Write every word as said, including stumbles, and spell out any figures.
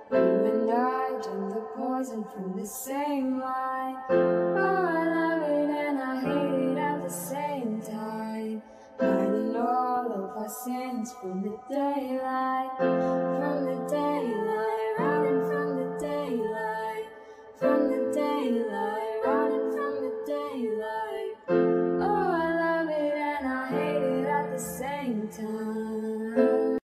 You and I drank the poison from the same wine. Oh, I love it and I hate it at the same time. Hiding all of our sins from the daylight, from the daylight, running from the